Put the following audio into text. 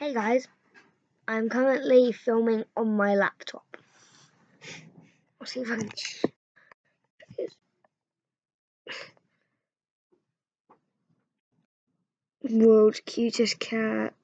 Hey guys, I'm currently filming on my laptop. I'll see if I can. World's cutest cat.